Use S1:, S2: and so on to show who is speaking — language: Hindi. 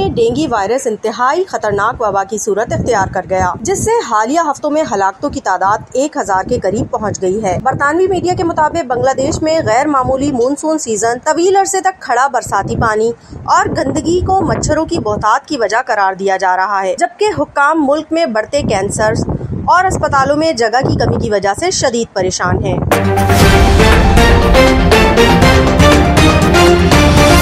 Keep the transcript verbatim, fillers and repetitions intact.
S1: में डेंगू वायरस इंतहाई खतरनाक वबा की सूरत इख्तियार कर गया, जिससे हालिया हफ्तों में हलाकतों की तादाद एक हजार के करीब पहुंच गई है। बरतानवी मीडिया के मुताबिक बांग्लादेश में गैर मामूली मानसून सीजन, तवील अरसे तक खड़ा बरसाती पानी और गंदगी को मच्छरों की बहुतात की वजह करार दिया जा रहा है, जबकि हुक्काम मुल्क में बढ़ते कैंसर और अस्पतालों में जगह की कमी की वजह से शदीद परेशान हैं।